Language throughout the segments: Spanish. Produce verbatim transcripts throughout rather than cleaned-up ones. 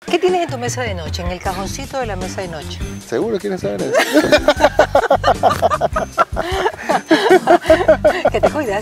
¿Qué tienes en tu mesa de noche, en el cajoncito de la mesa de noche? ¿Seguro quieres saber eso? Que te cuidas.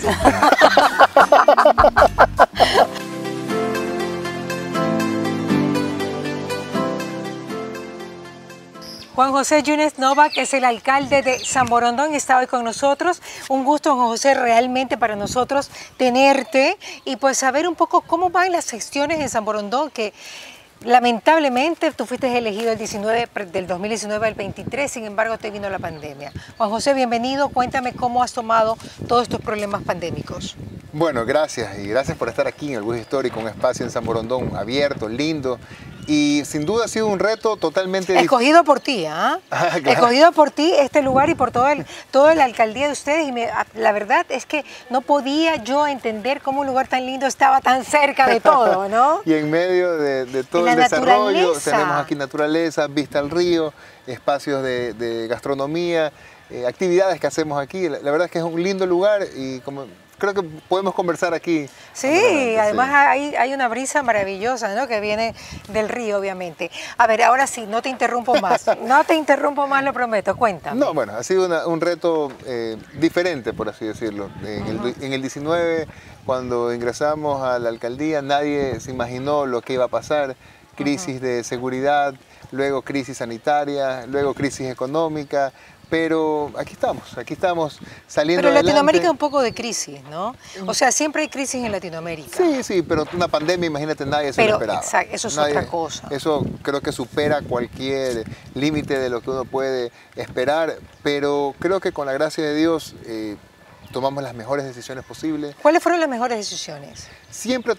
Juan José Yunes Novak es el alcalde de San Borondón y está hoy con nosotros. Un gusto, Juan José, realmente para nosotros tenerte y pues saber un poco cómo van las gestiones en San Borondón, que lamentablemente tú fuiste elegido el diecinueve, del dos mil diecinueve al veintitrés, sin embargo te vino la pandemia. Juan José, bienvenido. Cuéntame cómo has tomado todos estos problemas pandémicos. Bueno, gracias y gracias por estar aquí en el Bus Histórico, un espacio en San Borondón abierto, lindo. Y sin duda ha sido un reto totalmente... Escogido por ti, ¿ah? Ah, claro. Escogido por ti este lugar y por todo el, toda la alcaldía de ustedes. Y me, la verdad es que no podía yo entender cómo un lugar tan lindo estaba tan cerca de todo, ¿no? Y en medio de, de todo el desarrollo, tenemos aquí naturaleza, vista al río, espacios de, de gastronomía, eh, actividades que hacemos aquí. La, la verdad es que es un lindo lugar y como... Creo que podemos conversar aquí. Sí, además sí. Hay, hay una brisa maravillosa, ¿no? Que viene del río, obviamente. A ver, ahora sí, no te interrumpo más. No te interrumpo más, lo prometo. Cuéntame. No, bueno, ha sido una, un reto eh, diferente, por así decirlo. En, uh-huh. el, en el diecinueve, cuando ingresamos a la alcaldía, nadie se imaginó lo que iba a pasar. Crisis uh-huh. de seguridad, luego crisis sanitaria, luego crisis económica. Pero aquí estamos, aquí estamos saliendo Pero en adelante. Latinoamérica un poco de crisis, ¿no? O sea, siempre hay crisis en Latinoamérica. Sí, sí, pero una pandemia, imagínate, nadie se lo esperaba. Exacto, eso es nadie, otra cosa. Eso creo que supera cualquier límite de lo que uno puede esperar, pero creo que con la gracia de Dios eh, tomamos las mejores decisiones posibles. ¿Cuáles fueron las mejores decisiones? Siempre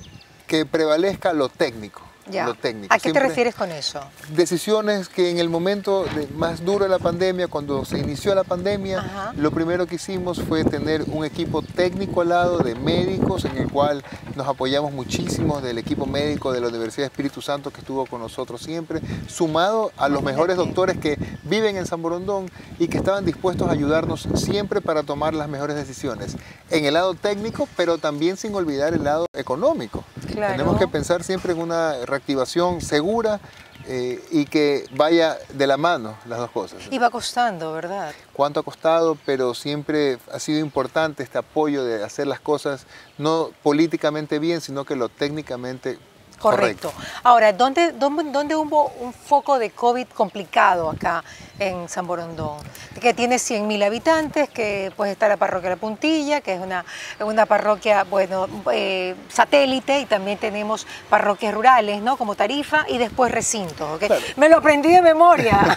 que prevalezca lo técnico. Ya. Lo técnico. ¿A qué Siempre te refieres con eso? Decisiones que en el momento de, más duro de la pandemia, cuando se inició la pandemia, Ajá. lo primero que hicimos fue tener un equipo técnico al lado de médicos, en el cual nos apoyamos muchísimo del equipo médico de la Universidad de Espíritu Santo que estuvo con nosotros siempre, sumado a los mejores doctores que viven en San Borondón y que estaban dispuestos a ayudarnos siempre para tomar las mejores decisiones. En el lado técnico, pero también sin olvidar el lado económico. Claro. Tenemos que pensar siempre en una reactivación segura eh, y que vaya de la mano las dos cosas. Y va costando, ¿verdad? Cuánto ha costado, pero siempre ha sido importante este apoyo de hacer las cosas no políticamente bien, sino que lo técnicamente correcto. Correcto. Ahora, ¿dónde, dónde, ¿dónde hubo un foco de COVID complicado acá en San Borondón? Que tiene cien mil habitantes, que pues está la parroquia La Puntilla, que es una, una parroquia, bueno, eh, satélite, y también tenemos parroquias rurales, ¿no? Como Tarifa y después recintos, ¿okay? Claro. Me lo aprendí de memoria.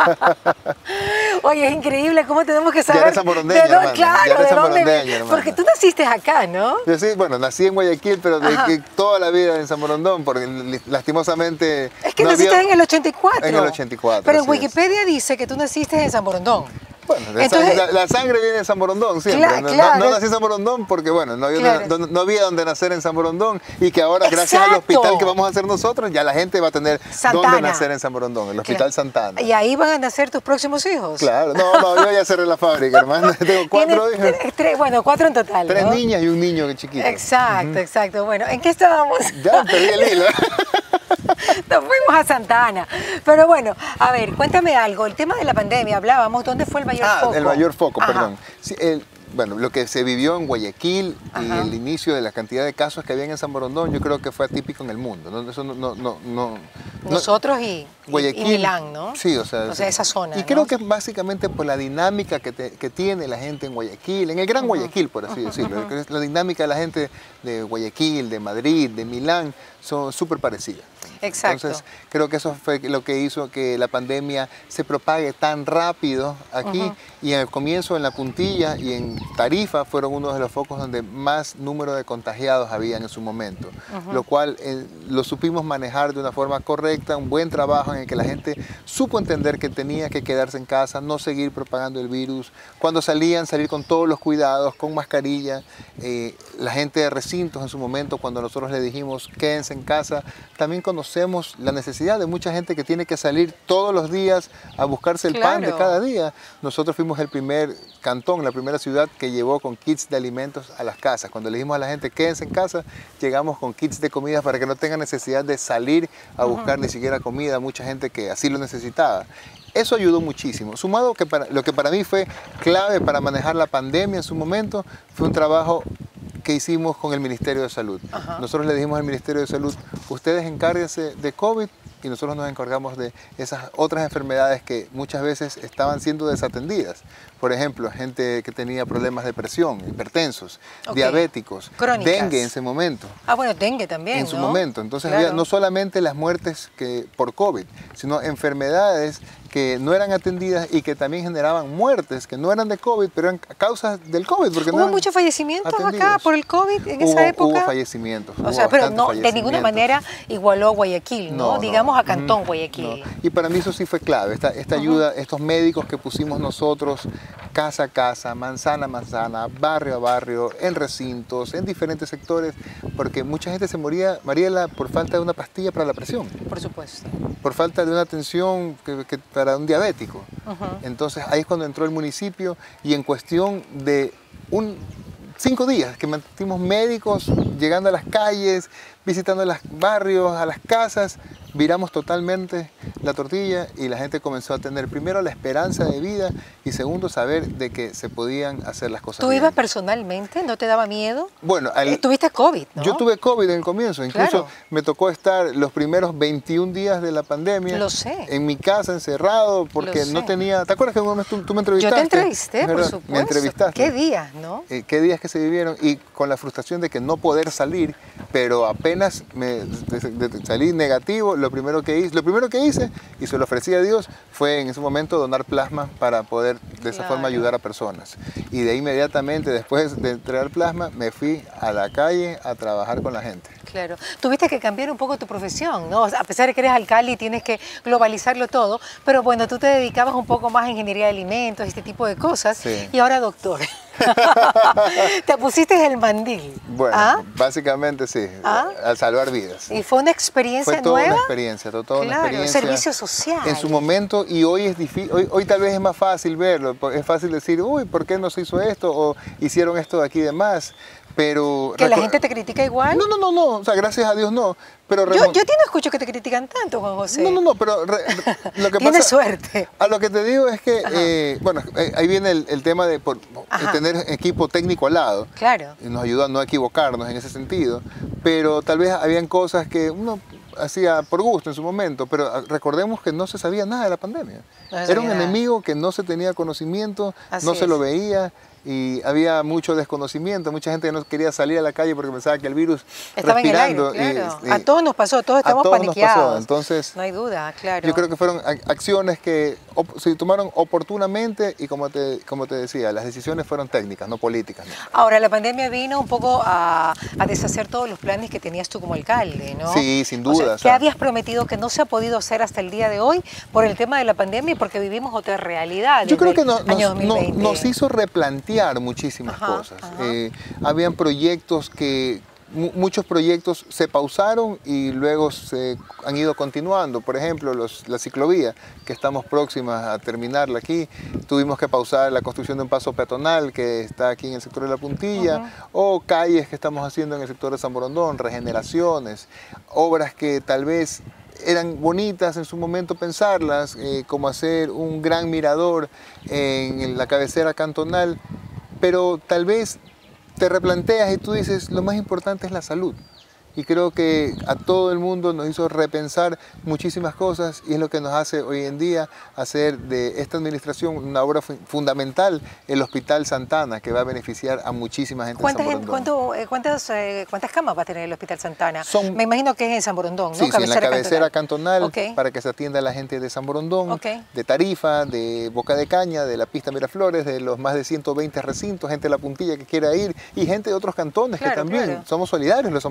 Oye, es increíble cómo tenemos que saber. Ya eres sanborondeña, de dónde, claro, de dónde. Porque tú naciste acá, ¿no? Yo sí, bueno, nací en Guayaquil, pero de que toda la vida en San Borondón, porque lastimosamente... Es que no naciste había... en el ochenta y cuatro. En el ochenta y cuatro. Pero en Wikipedia es. dice que tú naciste en San Borondón. Bueno, Entonces, la, la sangre viene de San Borondón siempre. Claro, no, claro. no, no nací en San Borondón porque, bueno, no había, claro. no, no había donde nacer en San Borondón y que ahora, Exacto. gracias al hospital que vamos a hacer nosotros, ya la gente va a tener Santana. dónde nacer en San Borondón, el Hospital claro. Santana. ¿Y ahí van a nacer tus próximos hijos? Claro, no, no, yo ya cerré la fábrica, hermano. Tengo cuatro hijos. Tres, bueno, cuatro en total, Tres ¿no? niñas y un niño chiquito. Exacto, uh-huh. exacto. Bueno, ¿en qué estábamos? Ya, perdí el hilo. Nos fuimos a Santa Ana. Pero bueno, a ver, cuéntame algo. El tema de la pandemia, hablábamos, ¿dónde fue el mayor ah, foco? el mayor foco, Ajá. perdón. Sí, el, bueno, lo que se vivió en Guayaquil Ajá. y el inicio de la cantidad de casos que había en San Borondón, yo creo que fue atípico en el mundo. ¿no? Eso no, no, no, no, Nosotros y, Guayaquil, y Milán, ¿no? Sí, o sea, o sea esa zona. Y ¿no? creo que es básicamente por la dinámica que, te, que tiene la gente en Guayaquil, en el Gran uh-huh. Guayaquil, por así uh-huh. decirlo. Uh-huh. La dinámica de la gente de Guayaquil, de Madrid, de Milán, son súper parecidas. Exacto. Entonces, creo que eso fue lo que hizo que la pandemia se propague tan rápido aquí. Uh-huh. Y en el comienzo, en La Puntilla y en Tarifa, fueron uno de los focos donde más número de contagiados habían en su momento. Uh-huh. Lo cual eh, lo supimos manejar de una forma correcta, un buen trabajo en el que la gente supo entender que tenía que quedarse en casa, no seguir propagando el virus. Cuando salían, salir con todos los cuidados, con mascarilla. Eh, la gente de recintos en su momento, cuando nosotros le dijimos quédense en casa, también conocían conocemos la necesidad de mucha gente que tiene que salir todos los días a buscarse el Claro. pan de cada día. Nosotros fuimos el primer cantón, la primera ciudad que llevó con kits de alimentos a las casas. Cuando le dijimos a la gente quédense en casa, llegamos con kits de comida para que no tengan necesidad de salir a buscar uh-huh. ni siquiera comida. Mucha gente que así lo necesitaba. Eso ayudó muchísimo. Sumado que para, lo que para mí fue clave para manejar la pandemia en su momento, fue un trabajo que hicimos con el Ministerio de Salud. Ajá. Nosotros le dijimos al Ministerio de Salud, ustedes encárguense de COVID y nosotros nos encargamos de esas otras enfermedades que muchas veces estaban siendo desatendidas. Por ejemplo, gente que tenía problemas de presión, hipertensos, okay. diabéticos, crónicas. Dengue en ese momento. Ah, bueno, dengue también, En su ¿no? momento. Entonces claro. había no solamente las muertes que, por COVID, sino enfermedades que no eran atendidas y que también generaban muertes, que no eran de COVID, pero eran causas del COVID. Porque ¿Hubo no muchos fallecimientos atendidos. acá por el COVID en hubo, esa época? Hubo fallecimientos. O hubo sea, pero no, de fallecimientos. ninguna manera igualó a Guayaquil, ¿no? no Digamos no. a Cantón Guayaquil. No. Y para mí eso sí fue clave, esta, esta uh-huh. ayuda, estos médicos que pusimos nosotros, casa a casa, manzana a manzana, barrio a barrio, en recintos, en diferentes sectores, porque mucha gente se moría, Mariela, por falta de una pastilla para la presión. Por supuesto. Por falta de una atención que, que para un diabético. Uh-huh. Entonces ahí es cuando entró el municipio y en cuestión de un, cinco días que mantuvimos médicos llegando a las calles, visitando los barrios, a las casas, viramos totalmente la tortilla y la gente comenzó a tener primero la esperanza de vida y segundo saber de que se podían hacer las cosas ¿Tú bien. ibas personalmente? ¿No te daba miedo? Bueno, al, tuviste COVID, ¿no? Yo tuve COVID en el comienzo, incluso claro. me tocó estar los primeros veintiún días de la pandemia Lo sé. en mi casa encerrado porque no tenía... ¿Te acuerdas que tú, tú me entrevistaste? Yo te entrevisté, por supuesto. Me entrevistaste. ¿Qué días, no? Eh, ¿Qué días que se vivieron? Y con la frustración de que no poder salir, pero apenas me de, de, de, salí negativo, lo primero que hice, lo primero que hice y se lo ofrecí a Dios fue en ese momento donar plasma para poder de esa claro. forma ayudar a personas. Y de ahí inmediatamente después de entregar plasma me fui a la calle a trabajar con la gente. Claro. Tuviste que cambiar un poco tu profesión, ¿no? A pesar de que eres alcalde y tienes que globalizarlo todo, pero bueno, tú te dedicabas un poco más a ingeniería de alimentos, este tipo de cosas, sí. y ahora doctor. Te pusiste el mandil. Bueno, ¿Ah? básicamente sí, ¿Ah? al salvar vidas. ¿Y fue una experiencia fue toda nueva? Una experiencia, toda claro, una experiencia. Servicio social. En su momento, y hoy es difícil, hoy, hoy tal vez es más fácil verlo, es fácil decir, uy, ¿por qué no se hizo esto? O hicieron esto de aquí de más. Pero ¿Que la gente te critica igual? No, no, no, no, o sea, gracias a Dios no. Pero yo, yo no escucho que te critican tanto, Juan José. No, no, no, pero re, re, lo que Tienes pasa... suerte. A lo que te digo es que, eh, bueno, ahí viene el, el tema de, por, de tener equipo técnico al lado. Claro. Nos ayuda a no equivocarnos en ese sentido, pero tal vez habían cosas que uno hacía por gusto en su momento, pero recordemos que no se sabía nada de la pandemia. No Era un nada. enemigo que no se tenía conocimiento, Así no se es. lo veía. Y había mucho desconocimiento, mucha gente que no quería salir a la calle porque pensaba que el virus estaba respirando. En el aire, claro. y, y, a todos nos pasó, todos estamos a todos paniqueados. Nos pasó. Entonces, no hay duda, claro. Yo creo que fueron acciones que se tomaron oportunamente y como te, como te decía, las decisiones fueron técnicas, no políticas. ¿no? Ahora, la pandemia vino un poco a, a deshacer todos los planes que tenías tú como alcalde, ¿no? Sí, sin duda. O sea, ¿qué o sea, habías prometido que no se ha podido hacer hasta el día de hoy por el tema de la pandemia y porque vivimos otra realidad? Yo creo que no, año nos, no, nos hizo replantear muchísimas Ajá, cosas. ajá. Eh, habían proyectos que, muchos proyectos se pausaron y luego se han ido continuando. Por ejemplo, los, la ciclovía, que estamos próximas a terminarla aquí, tuvimos que pausar la construcción de un paso peatonal que está aquí en el sector de La Puntilla, uh-huh. o calles que estamos haciendo en el sector de San Borondón, regeneraciones, obras que tal vez eran bonitas en su momento pensarlas, eh, como hacer un gran mirador en la cabecera cantonal, pero tal vez te replanteas y tú dices, lo más importante es la salud. Y creo que a todo el mundo nos hizo repensar muchísimas cosas y es lo que nos hace hoy en día hacer de esta administración una obra fu fundamental, el Hospital Santana, que va a beneficiar a muchísima gente en San Borondón. ¿cuánto, eh, cuántas, eh, ¿Cuántas camas va a tener el Hospital Santana? Son, Me imagino que es en San Borondón, ¿no? Sí, sí, en la cabecera cantonal, okay. para que se atienda a la gente de San Borondón, okay. de Tarifa, de Boca de Caña, de la pista Miraflores, de los más de ciento veinte recintos, gente de La Puntilla que quiera ir y gente de otros cantones claro, que también claro. somos solidarios los San Borondón.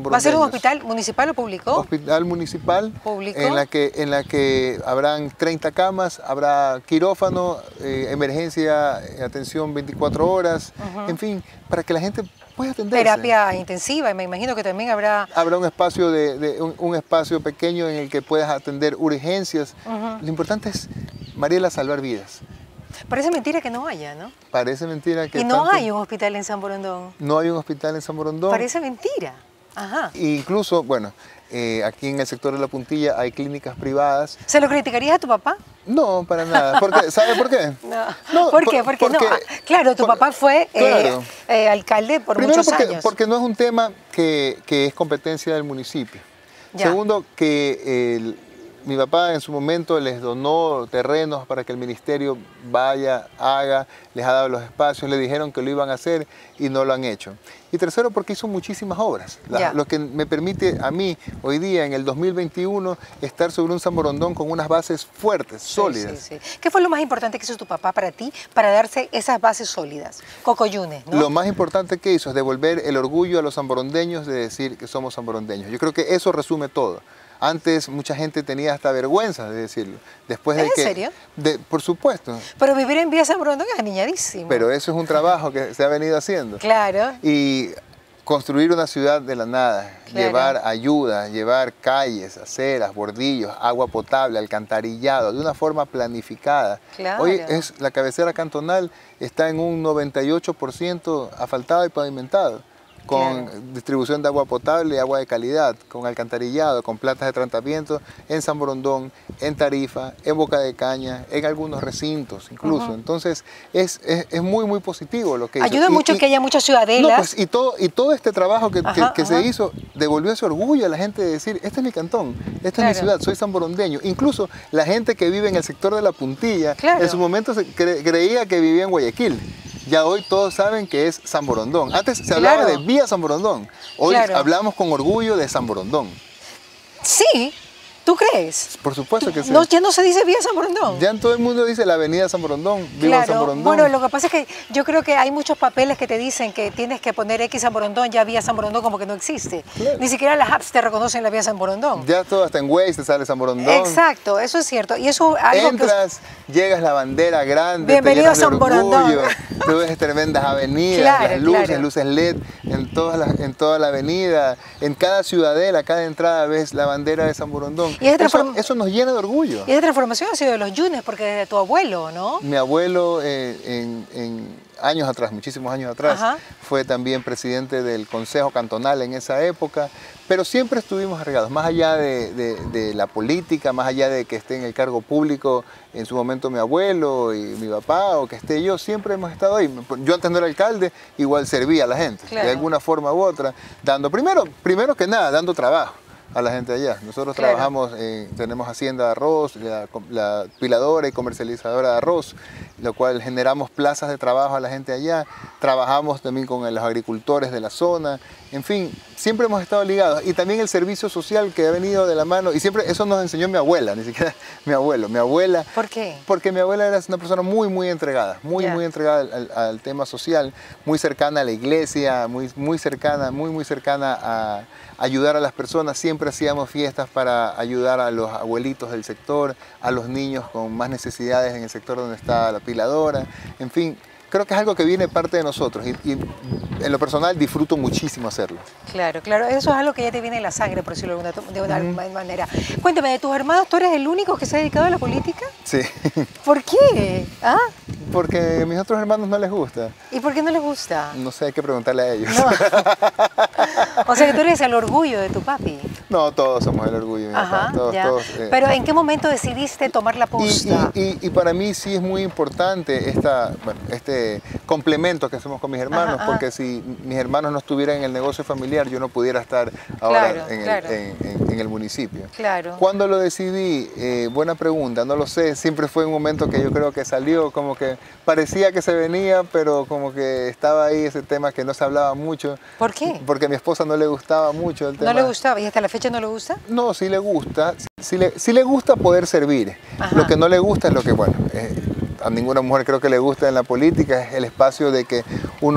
hospital municipal o público? Hospital municipal, ¿Público? En la que, en la que habrán treinta camas, habrá quirófano, eh, emergencia, eh, atención veinticuatro horas, uh-huh. En fin, para que la gente pueda atenderse. Terapia intensiva, me imagino que también habrá... Habrá un espacio, de, de un, un espacio pequeño en el que puedas atender urgencias. Uh-huh. Lo importante es, Mariela, salvar vidas. Parece mentira que no haya, ¿no? Parece mentira que... Y no tanto... hay un hospital en San Borondón. No hay un hospital en San Borondón. Parece mentira. Ajá. E incluso, bueno, eh, aquí en el sector de La Puntilla hay clínicas privadas. ¿Se lo criticarías a tu papá? No, para nada. ¿Por ¿Sabe por qué? No. no ¿Por qué? Porque, porque no. Claro, tu por, papá fue claro. eh, eh, alcalde por Primero muchos porque, años. porque no es un tema que, que es competencia del municipio. Ya. Segundo, que el... Mi papá en su momento les donó terrenos para que el ministerio vaya, haga, les ha dado los espacios, le dijeron que lo iban a hacer y no lo han hecho. Y tercero, porque hizo muchísimas obras, la, lo que me permite a mí hoy día, en el dos mil veintiuno, estar sobre un San Borondón con unas bases fuertes, sólidas. Sí, sí, sí. ¿Qué fue lo más importante que hizo tu papá para ti, para darse esas bases sólidas? Cocoyunes, ¿no? Lo más importante que hizo es devolver el orgullo a los sanborondeños de decir que somos sanborondeños. Yo creo que eso resume todo. Antes mucha gente tenía hasta vergüenza de decirlo. Después de ¿En que, serio? De, por supuesto. Pero vivir en Villa San Borondón es aniñadísimo. Pero eso es un trabajo que se ha venido haciendo. Claro. Y construir una ciudad de la nada, claro. Llevar ayuda, llevar calles, aceras, bordillos, agua potable, alcantarillado, de una forma planificada. Claro. Hoy es, la cabecera cantonal está en un noventa y ocho por ciento asfaltado y pavimentado, con claro. distribución de agua potable y agua de calidad, con alcantarillado, con plantas de tratamiento en San Borondón, en Tarifa, en Boca de Caña, en algunos recintos incluso. Uh-huh. Entonces es, es, es muy muy positivo lo que Ayuda hizo. mucho y, que haya muchas ciudadelas. No, pues, y, todo, y todo este trabajo que, ajá, que, que ajá. se hizo devolvió ese orgullo a la gente de decir, este es mi cantón, esta claro. es mi ciudad, soy sanborondeño. Incluso la gente que vive en el sector de La Puntilla, claro. en su momento se cre creía que vivía en Guayaquil. Ya hoy todos saben que es San Borondón. Antes se hablaba claro. de Vía San Borondón. Hoy claro. hablamos con orgullo de San Borondón. Sí, ¿tú crees? Por supuesto que sí. No, ya no se dice Vía San Borondón. Ya en todo el mundo dice la Avenida San Borondón, Viva claro. San Borondón. Bueno, lo que pasa es que yo creo que hay muchos papeles que te dicen que tienes que poner X San Borondón, ya Vía San Borondón como que no existe. Claro. Ni siquiera las apps te reconocen la Vía San Borondón. Ya todo, hasta en Waze te sale San Borondón. Exacto, eso es cierto. Y eso algo Entras, que... llegas la bandera grande, bienvenido a San Borondón. Tú ves tremendas avenidas, claro, las luces, claro. luces L E D en, todas las, en toda la avenida, en cada ciudadela, cada entrada ves la bandera de San Borondón. Y eso, eso, eso nos llena de orgullo. Y esa transformación ha sido de los Yunes, porque desde tu abuelo, ¿no? Mi abuelo eh, en, en años atrás, muchísimos años atrás, ajá. fue también presidente del Consejo Cantonal en esa época, pero siempre estuvimos arraigados, más allá de, de, de la política, más allá de que esté en el cargo público, en su momento mi abuelo y mi papá, o que esté yo, siempre hemos estado ahí. Yo antes no era alcalde, igual servía a la gente, claro. de alguna forma u otra, dando, primero, primero que nada, dando trabajo a la gente allá. Nosotros claro. trabajamos, eh, tenemos hacienda de arroz, la, la piladora y comercializadora de arroz, lo cual generamos plazas de trabajo a la gente allá. Trabajamos también con los agricultores de la zona. En fin, siempre hemos estado ligados. Y también el servicio social que ha venido de la mano. Y siempre eso nos enseñó mi abuela, ni siquiera mi abuelo. Mi abuela. ¿Por qué? Porque mi abuela era una persona muy, muy entregada. Muy, yeah. muy entregada al, al tema social. Muy cercana a la iglesia, muy, muy cercana, muy, muy cercana a ayudar a las personas. Siempre hacíamos fiestas para ayudar a los abuelitos del sector, a los niños con más necesidades en el sector donde está la piladora. En fin, creo que es algo que viene parte de nosotros y, y en lo personal disfruto muchísimo hacerlo. Claro, claro, eso es algo que ya te viene en la sangre, por decirlo de una, de una uh-huh. manera. Cuéntame, ¿de tus hermanos tú eres el único que se ha dedicado a la política? Sí. ¿Por qué? ¿Ah? Porque a mis otros hermanos no les gusta. ¿Y por qué no les gusta? No sé, hay que preguntarle a ellos. No. O sea que tú eres el orgullo de tu papi. No, todos somos el orgullo de mi Ajá, papá. Todos, ya. todos, eh. Pero ¿en qué momento decidiste tomar la posta? Y, y, y, y para mí sí es muy importante esta, bueno, este complemento que hacemos con mis hermanos, ajá, porque ajá. si mis hermanos no estuvieran en el negocio familiar, yo no pudiera estar ahora claro, en, claro. El, en, en, en el municipio. Claro. ¿Cuándo lo decidí? Eh, buena pregunta, no lo sé. Siempre fue un momento que yo creo que salió, como que parecía que se venía, pero como que estaba ahí ese tema que no se hablaba mucho. ¿Por qué? Porque a mi esposa no le gustaba mucho el tema. ¿No le gustaba? ¿Y hasta la fecha no le gusta? No, sí le gusta. Sí le, sí le gusta poder servir. Ajá. Lo que no le gusta es lo que, bueno, eh, a ninguna mujer creo que le gusta en la política, es el espacio de que uno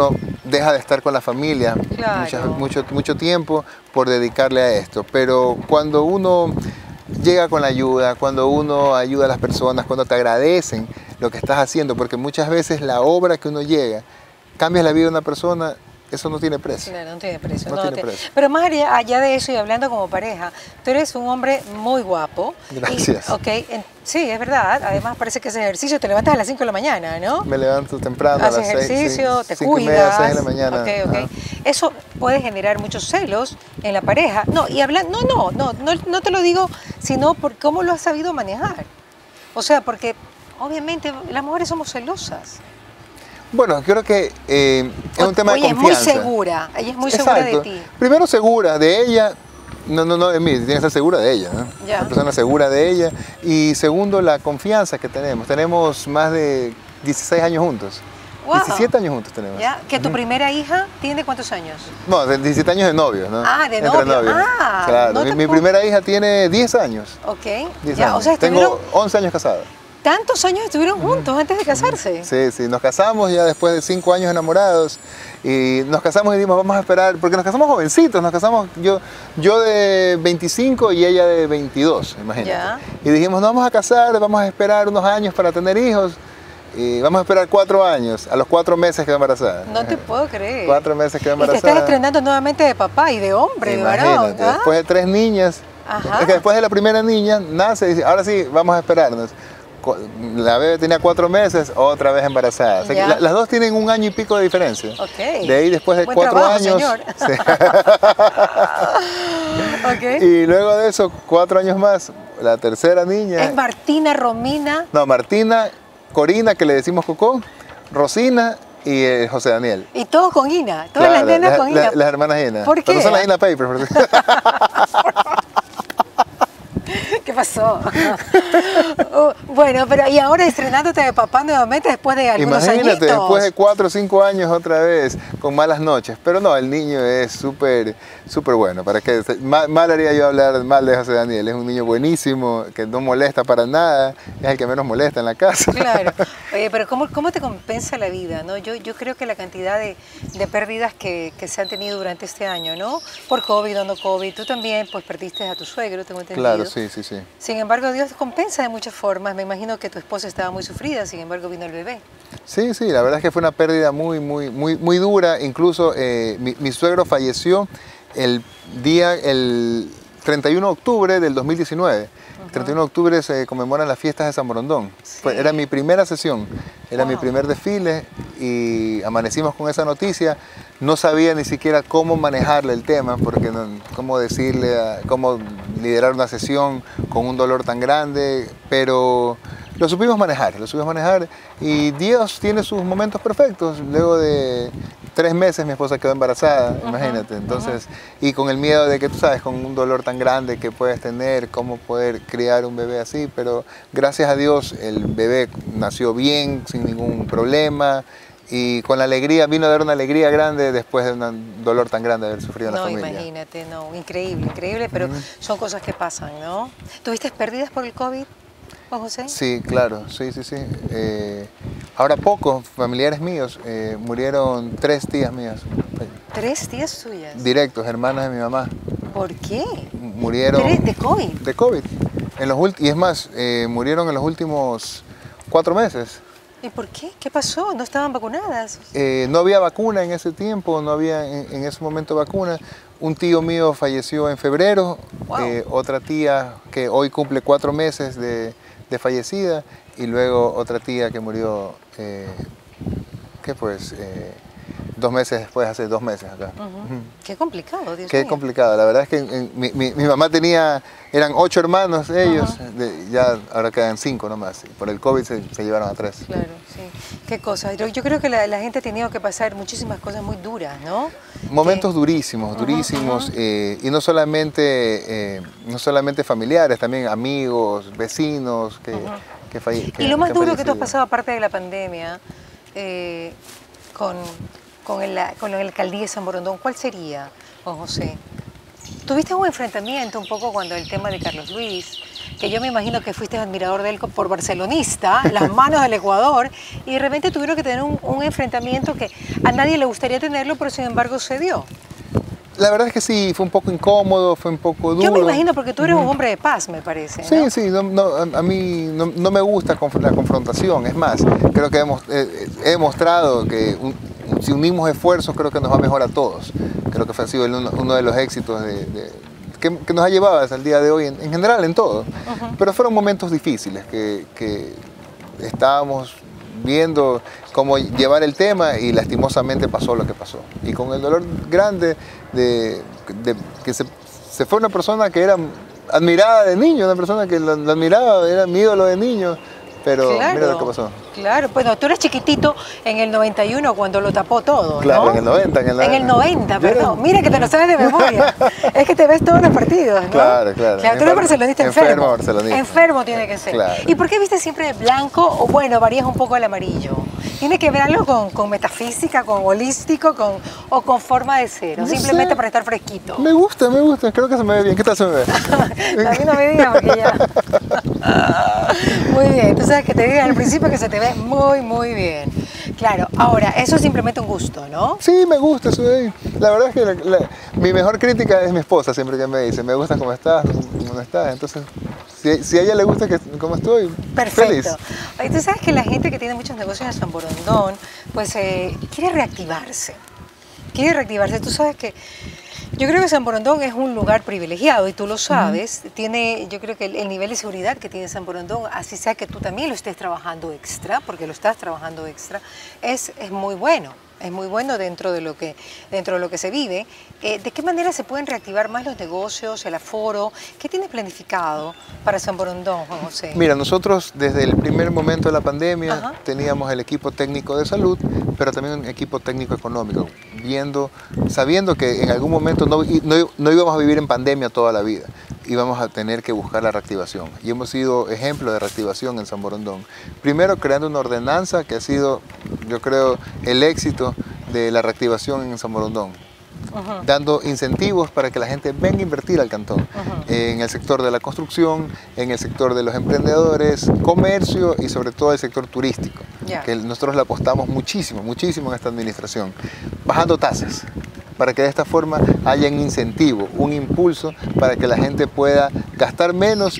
deja de estar con la familia Claro. mucho, mucho, mucho tiempo por dedicarle a esto. Pero cuando uno llega con la ayuda, cuando uno ayuda a las personas, cuando te agradecen lo que estás haciendo, porque muchas veces la obra que uno llega, cambia la vida de una persona, eso no tiene precio. No, no tiene precio. No no tiene te- precio. Pero más allá, allá de eso y hablando como pareja, tú eres un hombre muy guapo. Gracias. Y, ok, en- sí, es verdad. Además parece que haces ejercicio, te levantas a las cinco de la mañana, ¿no? Me levanto temprano a Haces las seis, ejercicio, seis, te cinco y cuidas. media, seis de la mañana. Ok, ok. Ajá. Eso puede generar muchos celos en la pareja. No, y habla, no, no, no, no, no te lo digo, sino por cómo lo has sabido manejar. O sea, porque obviamente las mujeres somos celosas. Bueno, creo que eh, es un tema Oye, de confianza. es muy segura, ella es muy segura de Exacto. ti. Primero segura de ella, no, no, no de mí, tiene que estar segura de ella, ¿no? Ya. Una persona segura de ella. Y segundo, la confianza que tenemos. Tenemos más de dieciséis años juntos. Wow. diecisiete años juntos tenemos. ¿Ya? ¿Que tu primera hija tiene cuántos años? No, de diecisiete años de novios, ¿no? Ah, de Entre novio. novios. Ah, claro. no mi, te mi puedo- primera hija tiene diez años. Ok. diez Ya, años. o sea, estuvieron Tengo once años casado. tantos años estuvieron juntos antes de casarse. Sí, sí, nos casamos ya después de cinco años enamorados y nos casamos y dijimos vamos a esperar, porque nos casamos jovencitos, nos casamos yo, yo de veinticinco y ella de veintidós, imagínate. Ya. Y dijimos no vamos a casar, vamos a esperar unos años para tener hijos y vamos a esperar cuatro años, a los cuatro meses quedó embarazada. No te puedo creer. Cuatro meses quedó Y te embarazada. estás estrenando nuevamente de papá y de hombre, de varón. Imagínate, ¿ah? después de tres niñas, Ajá. es que después de la primera niña nace y dice, ahora sí, vamos a esperarnos. Cu- La bebé tenía cuatro meses, otra vez embarazada. O sea que Ya. la- las dos tienen un año y pico de diferencia. Ok. De ahí después de Buen cuatro trabajo, años. señor. Sí. Ok. Y luego de eso, cuatro años más, la tercera niña. Es Martina, Romina. No, Martina, Corina, que le decimos Cocó, Rosina y eh, José Daniel. Y todos con Ina. Todas las Claro, nenas la- con la- Ina. las hermanas Ina. ¿Por Pero qué? no son las Ina Papers. ¿Qué pasó? Oh, bueno, pero y ahora estrenándote de papá nuevamente después de algunos Imagínate, añitos. después de cuatro o cinco años otra vez, con malas noches. Pero no, el niño es súper, súper bueno. ¿Para qué? Mal, mal haría yo hablar mal de José Daniel. Es un niño buenísimo, que no molesta para nada. Es el que menos molesta en la casa. Claro. Oye, pero ¿cómo, cómo te compensa la vida? ¿no? Yo, yo creo que la cantidad de, de pérdidas que, que se han tenido durante este año, ¿no? Por COVID o no COVID. Tú también pues perdiste a tu suegro, tengo entendido. Claro, sí, sí, sí. Sin embargo, Dios compensa de muchas formas. Me imagino que tu esposa estaba muy sufrida, sin embargo vino el bebé. Sí, sí, la verdad es que fue una pérdida muy, muy, muy, muy dura. Incluso eh, mi, mi suegro falleció el día, el treinta y uno de octubre del dos mil diecinueve. El treinta y uno de octubre se conmemoran las fiestas de San Borondón. Sí. Fue- era mi primera sesión, era mi Wow. primer desfile y amanecimos con esa noticia. No sabía ni siquiera cómo manejarle el tema, porque no- cómo decirle, a- cómo liderar una sesión con un dolor tan grande, pero lo supimos manejar, lo supimos manejar y Dios tiene sus momentos perfectos. Luego de tres meses mi esposa quedó embarazada, imagínate. Entonces, y con el miedo de que tú sabes, con un dolor tan grande que puedes tener, cómo poder criar un bebé así, pero gracias a Dios el bebé nació bien, sin ningún problema. Y con la alegría, vino a dar una alegría grande después de un dolor tan grande de haber sufrido en la No, familia. imagínate, no, increíble, increíble, pero son cosas que pasan, ¿no? ¿Tuviste pérdidas por el COVID, Juan José? Sí, claro, sí, sí, sí. Eh, ahora pocos familiares míos, eh, murieron tres tías mías, Tres tías suyas. directos, hermanas de mi mamá, ¿Por qué? murieron ¿Tres de COVID? de COVID. En los ult- y es más, eh, murieron en los últimos cuatro meses. ¿Y por qué? ¿Qué pasó? ¿No estaban vacunadas? Eh, no había vacuna en ese tiempo, no había en, en ese momento vacuna. Un tío mío falleció en febrero, Wow. eh, otra tía que hoy cumple cuatro meses de, de fallecida y luego otra tía que murió, eh, ¿qué pues? Eh, dos meses después, hace dos meses acá. Ujú. Ujú. Qué complicado, Dios Qué mío. complicado, la verdad es que en- en- mi, mi- mi mamá tenía, eran ocho hermanos ellos, de- ya ahora quedan cinco nomás, y por el COVID se, se llevaron a tres. Claro, sí. Qué cosa. Yo, yo creo que la, la gente ha tenido que pasar muchísimas cosas muy duras, ¿no? Momentos Que- durísimos, durísimos, eh, y no solamente, eh, no solamente familiares, también amigos, vecinos que, que, falle- que- Y lo más que han duro que tú has fallecido. pasado, aparte de la pandemia, eh, con, con, el, con la alcaldía de San Borondón, ¿cuál sería, Juan José? Tuviste un enfrentamiento un poco cuando el tema de Carlos Luis, que yo me imagino que fuiste admirador de él por barcelonista, las manos del Ecuador, y de repente tuvieron que tener un, un enfrentamiento que a nadie le gustaría tenerlo, pero sin embargo se dio. La verdad es que sí, fue un poco incómodo, fue un poco duro. Yo me imagino porque tú eres un hombre de paz, me parece, ¿no? Sí, sí, no, no, a, a mí no, no me gusta la confrontación, es más, creo que hemos, eh, he demostrado que un, si unimos esfuerzos creo que nos va mejor a todos. Creo que ha sido uno, uno de los éxitos de, de, que, que nos ha llevado hasta el día de hoy, en, en general, en todo. Uh-huh. Pero fueron momentos difíciles que, que estábamos viendo cómo llevar el tema y lastimosamente pasó lo que pasó. Y con el dolor grande de, de que se, se fue una persona que era admirada de niño, una persona que lo, lo admiraba, era mi ídolo de niño, pero claro, mira lo que pasó. Claro, bueno, tú eres chiquitito en el noventa y uno cuando lo tapó todo, ¿no? Claro, en el noventa, en el noventa. En el noventa, perdón. Mira que te lo sabes de memoria. Es que te ves todos los partidos, ¿no? Claro, claro. Claro, tú eres barcelonista enfermo. Enfermo barcelonista. Enfermo tiene que ser. Claro. ¿Y por qué viste siempre de blanco o, bueno, varías un poco el amarillo? ¿Tiene que ver algo con, con metafísica, con holístico, con, o con forma de ser? ¿O no simplemente sé, para estar fresquito? Me gusta, me gusta. Creo que se me ve bien. ¿Qué tal se me ve? A mí no me digas porque ya... Muy bien. Tú sabes que te dije al principio que se te ve muy, muy bien. Claro. Ahora, eso es simplemente un gusto, ¿no? Sí, me gusta. Soy... La verdad es que la, la, mi mejor crítica es mi esposa siempre que me dice, me gusta cómo estás, cómo estás. Entonces... Si, si a ella le gusta que, cómo estoy, perfecto. Feliz. Oye, tú sabes que la gente que tiene muchos negocios en San Borondón, pues eh, quiere reactivarse. Quiere reactivarse. Tú sabes que yo creo que San Borondón es un lugar privilegiado y tú lo sabes. Uh-huh. Tiene, yo creo que el, el nivel de seguridad que tiene San Borondón, así sea que tú también lo estés trabajando extra, porque lo estás trabajando extra, es, es muy bueno. Es muy bueno dentro de lo que, dentro de lo que se vive. Eh, ¿De qué manera se pueden reactivar más los negocios, el aforo? ¿Qué tienes planificado para San Borondón, Juan José? Mira, nosotros desde el primer momento de la pandemia Ajá. teníamos el equipo técnico de salud, pero también un equipo técnico económico, viendo, sabiendo que en algún momento no, no, no íbamos a vivir en pandemia toda la vida, íbamos a tener que buscar la reactivación. Y hemos sido ejemplo de reactivación en San Borondón. Primero creando una ordenanza que ha sido, yo creo, el éxito de la reactivación en San Borondón, uh-huh. dando incentivos para que la gente venga a invertir al cantón, uh-huh. en el sector de la construcción, en el sector de los emprendedores, comercio y sobre todo el sector turístico, yeah. que nosotros le apostamos muchísimo, muchísimo en esta administración, bajando tasas, para que de esta forma haya un incentivo, un impulso para que la gente pueda gastar menos,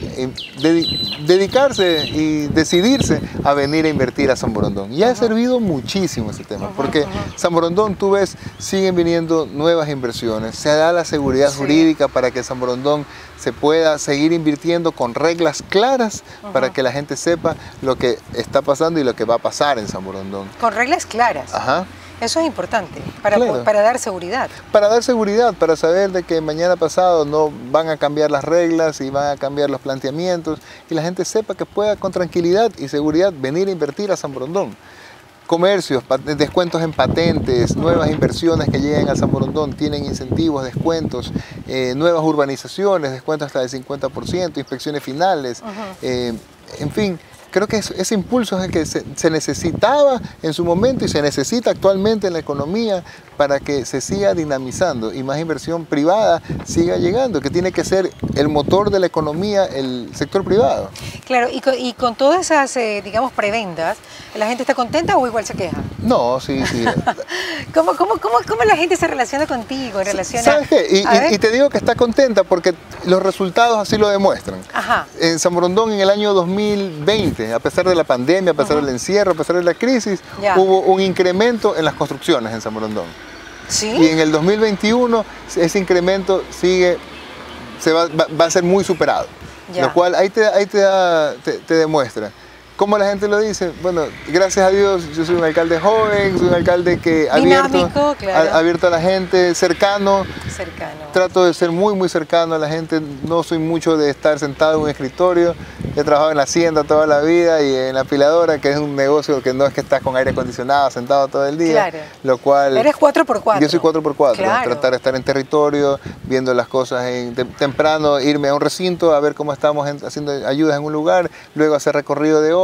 dedicarse y decidirse a venir a invertir a San Borondón. Y ha servido muchísimo ese tema, porque San Borondón, tú ves, siguen viniendo nuevas inversiones, se da la seguridad sí. jurídica para que San Borondón se pueda seguir invirtiendo con reglas claras uh-huh. para que la gente sepa lo que está pasando y lo que va a pasar en San Borondón. Con reglas claras. Ajá. Eso es importante, para, claro. para dar seguridad. Para dar seguridad, para saber de que mañana pasado no van a cambiar las reglas y van a cambiar los planteamientos y la gente sepa que pueda con tranquilidad y seguridad venir a invertir a San Borondón. Comercios, descuentos en patentes, nuevas inversiones que lleguen a San Borondón, tienen incentivos, descuentos, eh, nuevas urbanizaciones, descuentos hasta del cincuenta por ciento, inspecciones finales, uh-huh. eh, en fin. Creo que ese impulso es el que se, se necesitaba en su momento y se necesita actualmente en la economía para que se siga dinamizando y más inversión privada siga llegando, que tiene que ser el motor de la economía, el sector privado. Claro, y con, y con todas esas, eh, digamos, prebendas, ¿la gente está contenta o igual se queja? No, sí, sí. ¿Cómo, cómo, cómo, ¿Cómo la gente se relaciona contigo? En relación ¿Sabes a, qué? Y, y, y te digo que está contenta porque los resultados así lo demuestran. Ajá. En San Borondón en el año dos mil veinte, a pesar de la pandemia, a pesar uh-huh. del encierro, a pesar de la crisis, ya. hubo un incremento en las construcciones en San Borondón. ¿Sí? Y en el dos mil veintiuno ese incremento sigue, se va, va, va a ser muy superado. Ya. Lo cual ahí, te, ahí te, da, te, te demuestra. ¿Cómo la gente lo dice? Bueno, gracias a Dios, yo soy un alcalde joven, soy un alcalde que dinámico, abierto, claro. a, abierto a la gente, cercano. Cercano. Trato de ser muy, muy cercano a la gente. No soy mucho de estar sentado en un escritorio. He trabajado en la hacienda toda la vida y en la apiladora, que es un negocio que no es que estás con aire acondicionado sentado todo el día. Claro. Lo cual, eres cuatro por cuatro. Yo soy cuatro por cuatro. Claro. Tratar de estar en territorio, viendo las cosas en, temprano, irme a un recinto a ver cómo estamos en, haciendo ayudas en un lugar, luego hacer recorrido de obra.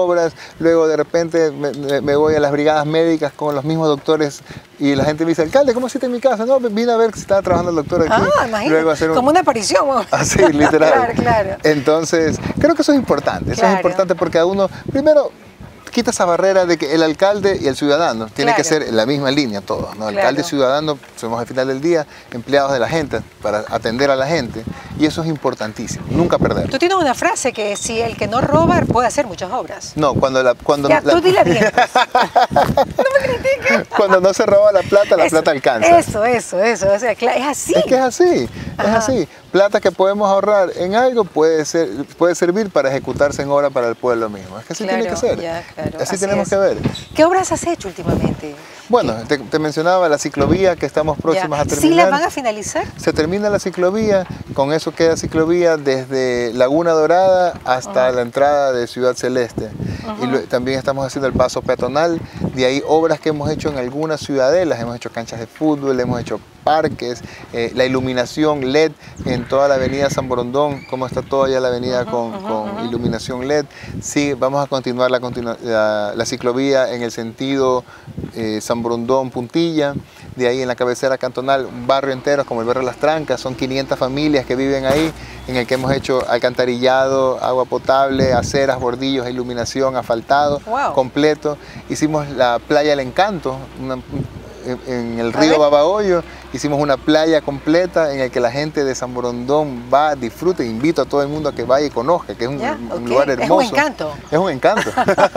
obras, luego de repente me, me voy a las brigadas médicas con los mismos doctores y la gente me dice, alcalde, ¿cómo hiciste en mi casa? No, vine a ver si estaba trabajando el doctor aquí. Ah, imagínate, luego hacer un... como una aparición. Así, literal. Claro, claro. Entonces, creo que eso es importante, eso Claro. es importante porque a uno, primero, quita esa barrera de que el alcalde y el ciudadano tienen Claro. que ser en la misma línea todos, ¿no? Claro. Alcalde y ciudadano somos al final del día empleados de la gente para atender a la gente y eso es importantísimo, nunca perder. Tú tienes una frase que si el que no roba puede hacer muchas obras. No, cuando la cuando Ya, la- tú dila bien. Pues. No me critiques. cuando no se roba la plata, la Eso, plata alcanza. Eso, eso, eso. O sea, cla- es así. Es que es así, es Ajá. así. Plata que podemos ahorrar en algo puede ser, puede servir para ejecutarse en obra para el pueblo mismo. Es que así Claro, tiene que ser. ya, claro, así, así tenemos es. que ver. ¿Qué obras has hecho últimamente? Bueno, te, te mencionaba la ciclovía que estamos próximas Ya. a terminar. ¿Sí las van a finalizar? Se termina la ciclovía, con eso queda ciclovía desde Laguna Dorada hasta Ajá. la entrada de Ciudad Celeste. Y lo- también estamos haciendo el paso peatonal, de ahí obras que hemos hecho en algunas ciudadelas, hemos hecho canchas de fútbol, hemos hecho parques, eh, la iluminación L E D en toda la avenida San Borondón, como está toda ya la avenida Ajá, con, ajá, con ajá. iluminación L E D. Sí, vamos a continuar la, continua- la, la ciclovía en el sentido eh, San Borondón Puntilla, de ahí en la cabecera cantonal, un barrio entero como el barrio Las Trancas, son quinientas familias que viven ahí, en el que hemos hecho alcantarillado, agua potable, aceras, bordillos, iluminación, asfaltado, Wow. completo. Hicimos la playa El Encanto, una- en, en el A río ver. Babahoyo, hicimos una playa completa en el que la gente de San Borondón va, disfruta, invito a todo el mundo a que vaya y conozca, que es un, Ya, un ok. lugar Es un hermoso. encanto. Es un encanto.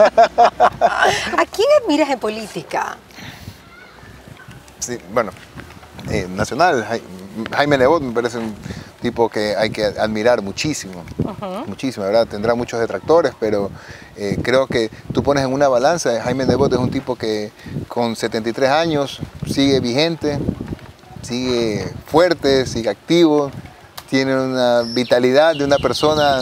¿A quién admiras en política? Sí, bueno, eh, nacional, Jai- Jaime Nebot me parece un tipo que hay que admirar muchísimo, Ujú. muchísimo, ¿verdad? Tendrá muchos detractores, pero eh, creo que tú pones en una balanza, Jaime Nebot es un tipo que con setenta y tres años sigue vigente, sigue fuerte, sigue activo, tiene una vitalidad de una persona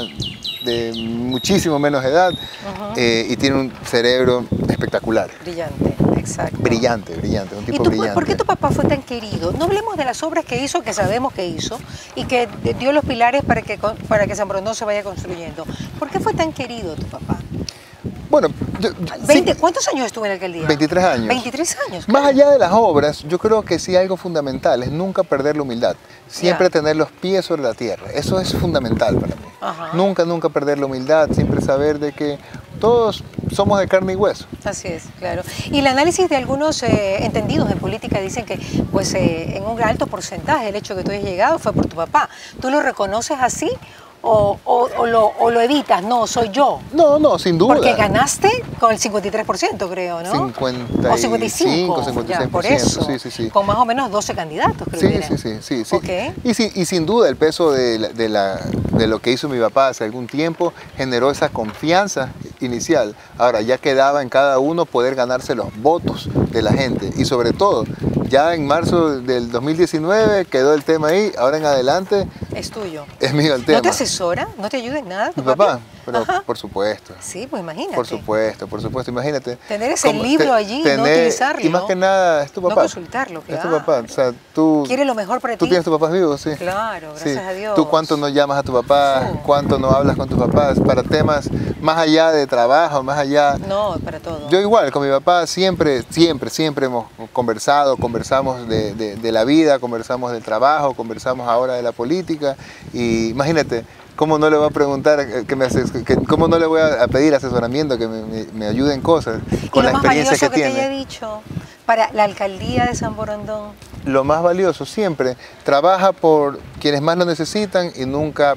de muchísimo menos edad eh, y tiene un cerebro espectacular. Brillante, exacto. Brillante, brillante, un ¿Y tipo tú, brillante. por qué tu papá fue tan querido? No hablemos de las obras que hizo, que sabemos que hizo, y que de- dio los pilares para que, con- para que San Borondón se vaya construyendo. ¿Por qué fue tan querido tu papá? Bueno, yo, yo- veinte, sí, ¿Cuántos años estuvo en la alcaldía? veintitrés años. veintitrés años. Más claro. allá de las obras, yo creo que sí algo fundamental es nunca perder la humildad. Siempre Ya. tener los pies sobre la tierra. Eso es fundamental para mí. Ajá. Nunca, nunca perder la humildad. Siempre saber de que todos somos de carne y hueso. Así es, claro. Y el análisis de algunos eh, entendidos en política dicen que pues eh, en un alto porcentaje el hecho que tú hayas llegado fue por tu papá. ¿Tú lo reconoces así o, o- o lo, o lo evitas? No, soy yo. No, no, sin duda. Porque ganaste con el cincuenta y tres por ciento, creo, ¿no? cincuenta o cincuenta y cinco. cincuenta y ya, seis por por ciento, eso. sí, sí, sí. Con más o menos doce candidatos, creo que Sí, eran. sí, sí, sí, sí. Ok. Y, si- y sin duda el peso de, la- de, la- de lo que hizo mi papá hace algún tiempo generó esa confianza inicial. Ahora ya quedaba en cada uno poder ganarse los votos de la gente y sobre todo ya en marzo del dos mil diecinueve quedó el tema ahí, ahora en adelante Es tuyo. es mío el tema. ¿No te asesora? ¿No te ayuda en nada? tu Mi papá, papi? pero Ajá. por supuesto. Sí, pues imagínate. Por supuesto, por supuesto, imagínate. Tener ese Como libro te- allí y no utilizarlo. Y más que nada, es tu No papá. consultarlo, Es tu claro. papá, o sea, tú... Quiere lo mejor para Tú ti. tienes tus papás vivos, sí. Claro, gracias Sí. a Dios. Tú cuánto no llamas a tu papá, Sí. cuánto no hablas con tus papás para temas más allá de trabajo, más allá... No, para todo. Yo igual, con mi papá siempre, siempre, siempre hemos conversado, conversamos de, de- de la vida, conversamos del trabajo, conversamos ahora de la política y imagínate, ¿cómo no le voy a preguntar, eh, que me ases- que- cómo no le voy a a pedir asesoramiento, que me, me, me ayude en cosas con y la lo más experiencia valioso que, que, te haya tiene? dicho para la alcaldía de San Borondón. Lo más valioso siempre, trabaja por quienes más lo necesitan y nunca,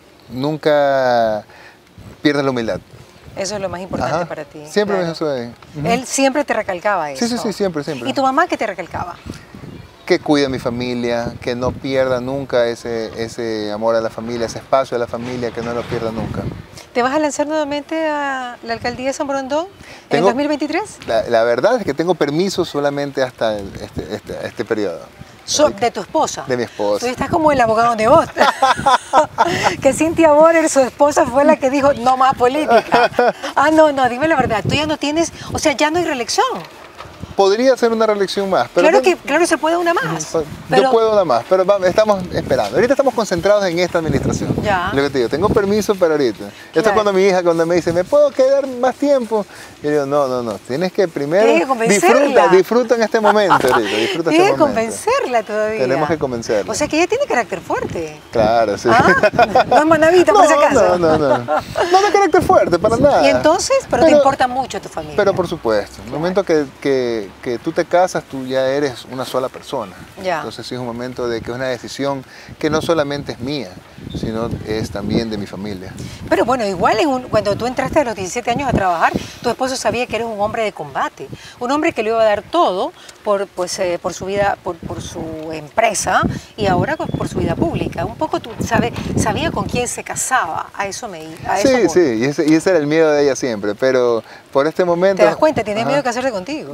nunca pierdes la humildad. Eso es lo más importante Ajá. para ti. Siempre claro. me eso de- Ujú. Él siempre te recalcaba eso. Sí, sí, sí, siempre, siempre. ¿Y tu mamá qué te recalcaba? Que cuide a mi familia, que no pierda nunca ese, ese amor a la familia, ese espacio a la familia, que no lo pierda nunca. ¿Te vas a lanzar nuevamente a la alcaldía de San Borondón en Tengo- dos mil veintitrés? La, la verdad es que tengo permiso solamente hasta el- este, este, este periodo. So- de tu esposa. De mi esposa. Tú estás como el abogado de vos. Que Cynthia Borer, su esposa, fue la que dijo no más política. Ah, no, no, dime la verdad. Tú ya no tienes, o sea, ya no hay reelección. podría ser una reelección más. Pero claro, bueno, que, claro se puede una más. Yo pero... puedo una más, pero va, estamos esperando. Ahorita estamos concentrados en esta administración. Ya. Lo que te digo, tengo permiso para ahorita. Claro. Esto es cuando mi hija cuando me dice, ¿me puedo quedar más tiempo? Y yo digo, no, no, no, tienes que primero que disfruta, disfruta en este momento ahorita, disfruta Tienes este que momento. convencerla todavía. Tenemos que convencerla. O sea que ella tiene carácter fuerte. Claro, sí. ¿Ah? No es manavita, no, por si acaso. No, no, no. No de carácter fuerte, para nada. Y entonces, pero, pero te importa mucho tu familia. Pero por supuesto, en el momento que, que, que tú te casas, tú ya eres una sola persona. Ya. Entonces sí es un momento de que es una decisión que no solamente es mía, sino es también de mi familia. Pero bueno, igual en un, cuando tú entraste a los diecisiete años a trabajar, tu esposo sabía que eres un hombre de combate, un hombre que le iba a dar todo por, pues, eh, por su vida, por, por su empresa y ahora pues, por su vida pública. Un poco tú sabes, sabía con quién se casaba, a eso me a Sí, eso sí, y ese, y ese era el miedo de ella siempre, pero por este momento... ¿Te das cuenta? Tienes miedo de casarte contigo.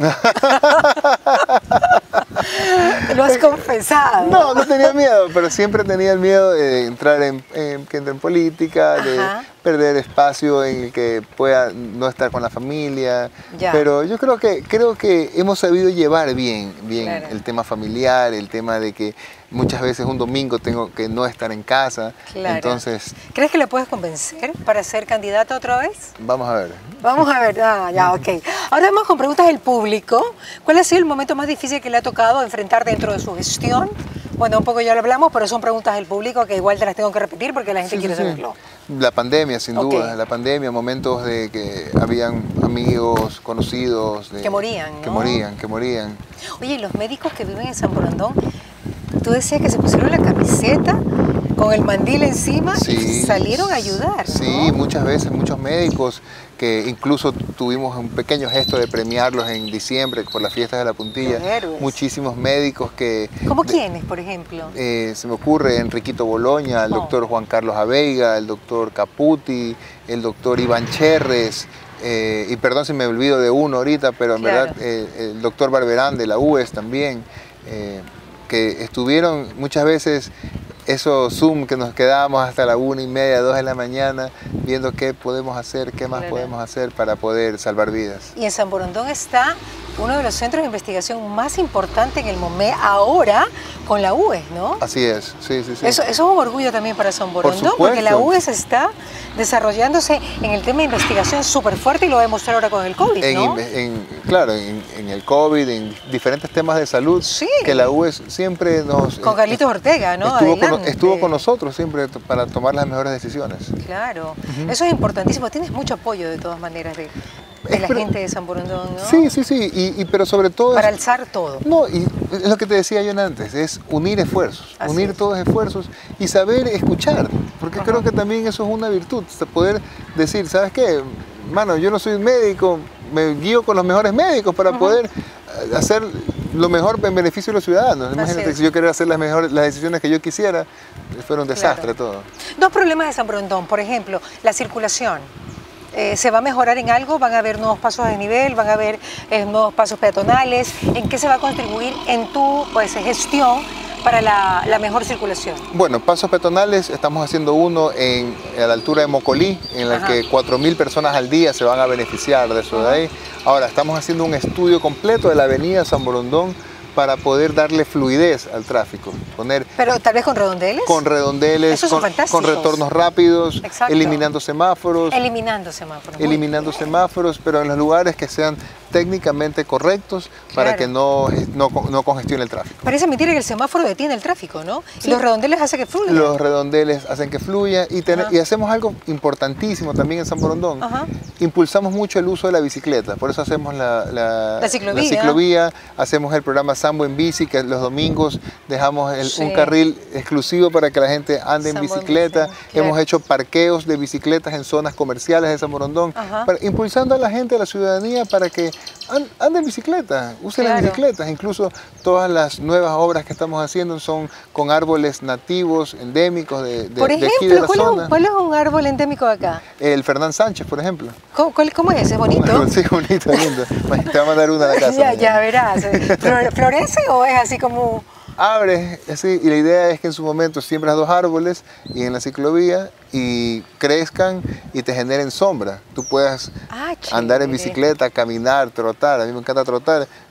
Lo has confesado. No, no tenía miedo, pero siempre tenía el miedo de entrar en, en, en política, de Ajá. perder espacio en el que pueda no estar con la familia. Ya. Pero yo creo que, creo que hemos sabido llevar bien, bien claro. el tema familiar, el tema de que muchas veces un domingo tengo que no estar en casa. Claro. Entonces, ¿crees que le puedes convencer para ser candidata otra vez? Vamos a ver. Vamos a ver, ah, ya, ok. Ahora vamos con preguntas del público. ¿Cuál ha sido el momento más difícil que le ha tocado enfrentar dentro de su gestión? Bueno, un poco ya lo hablamos, pero son preguntas del público que igual te las tengo que repetir porque la gente sí, quiere sí, saberlo. Sí. La pandemia, sin okay. duda, la pandemia, momentos de que habían amigos, conocidos. De, que morían, ¿no? Que morían, que morían. Oye, los médicos que viven en San Borondón, tú decías que se pusieron la camiseta con el mandil encima sí, y salieron a ayudar, ¿no? Sí, muchas veces, muchos médicos que incluso tuvimos un pequeño gesto de premiarlos en diciembre por las fiestas de la Puntilla. Muchísimos médicos que... ¿Cómo quiénes, por ejemplo? Eh, se me ocurre Enriquito Boloña, el oh. doctor Juan Carlos Aveiga, el doctor Caputi, el doctor Iván Cherres, eh, y perdón si me olvido de uno ahorita, pero en claro. verdad eh, el doctor Barberán de la U E S también, eh, que estuvieron muchas veces esos Zoom que nos quedábamos hasta la una y media, dos de la mañana, viendo qué podemos hacer, qué más claro. podemos hacer para poder salvar vidas. Y en San Borondón está uno de los centros de investigación más importantes en el momento ahora con la U E S, ¿no? Así es, sí, sí, sí. Eso, eso es un orgullo también para San Borondón, Por porque la U E S está desarrollándose en el tema de investigación súper fuerte y lo va a demostrar ahora con el COVID, en, ¿no? En, claro, en, en el COVID, en diferentes temas de salud, sí. que la U E S siempre nos... Con Carlitos Ortega, ¿no? Estuvo con, estuvo con nosotros siempre para tomar las mejores decisiones. Claro, uh-huh. Eso es importantísimo. Tienes mucho apoyo de todas maneras de, de la pero, gente de San Borondón, ¿no? Sí, sí, sí, y, y, pero sobre todo... Para es, alzar todo. No, y es lo que te decía yo antes, es unir esfuerzos, Así unir es. todos esfuerzos y saber escuchar, porque uh-huh. creo que también eso es una virtud, poder decir, ¿sabes qué? Mano, yo no soy médico, me guío con los mejores médicos para uh-huh. poder hacer lo mejor en beneficio de los ciudadanos. Así Imagínate es. que si yo quería hacer las mejores las decisiones que yo quisiera, fuera un desastre claro. todo. Dos problemas de San Borondón, por ejemplo, la circulación. Eh, ¿Se va a mejorar en algo? ¿Van a haber nuevos pasos de nivel? ¿Van a haber eh, nuevos pasos peatonales? ¿En qué se va a contribuir en tu pues, gestión para la, la mejor circulación? Bueno, pasos peatonales, estamos haciendo uno en, a la altura de Mocolí, en el Ajá. que cuatro mil personas al día se van a beneficiar de eso Ajá. de ahí. Ahora, estamos haciendo un estudio completo de la avenida San Borondón para poder darle fluidez al tráfico. Poner, Pero tal vez con redondeles. Con redondeles, con, con retornos rápidos, Exacto. eliminando semáforos. Eliminando semáforos. Eliminando semáforos, pero en los lugares que sean técnicamente correctos claro. para que no, no, no congestione el tráfico. Parece mentira que el semáforo detiene el tráfico, ¿no? Sí. Y los redondeles hacen que fluya. Los redondeles hacen que fluya y, ten, y hacemos algo importantísimo también en San Borondón. Ajá. Impulsamos mucho el uso de la bicicleta, por eso hacemos la, la, la, ciclovía. la ciclovía, hacemos el programa Sambo en Bici, que los domingos dejamos el, sí. un carril exclusivo para que la gente ande Sambo en bicicleta. En bici, claro. Hemos hecho parqueos de bicicletas en zonas comerciales de San Borondón, para, impulsando a la gente, a la ciudadanía, para que ande en bicicleta, usen claro. las bicicletas. Incluso todas las nuevas obras que estamos haciendo son con árboles nativos, endémicos de, de, por ejemplo, de aquí de la ¿cuál zona. Es, ¿cuál es un árbol endémico de acá? El Fernán Sánchez, por ejemplo. ¿Cómo, cuál, cómo es? ¿Es bonito? Sí, bonito, lindo. Te va a mandar una a la casa. ya, ya verás. ¿Florece o es así como...? Abre, así, y la idea es que en su momento siembras dos árboles y en la ciclovía y crezcan y te generen sombra. Tú puedas ah, andar en bicicleta, caminar, trotar. A mí me encanta trotar.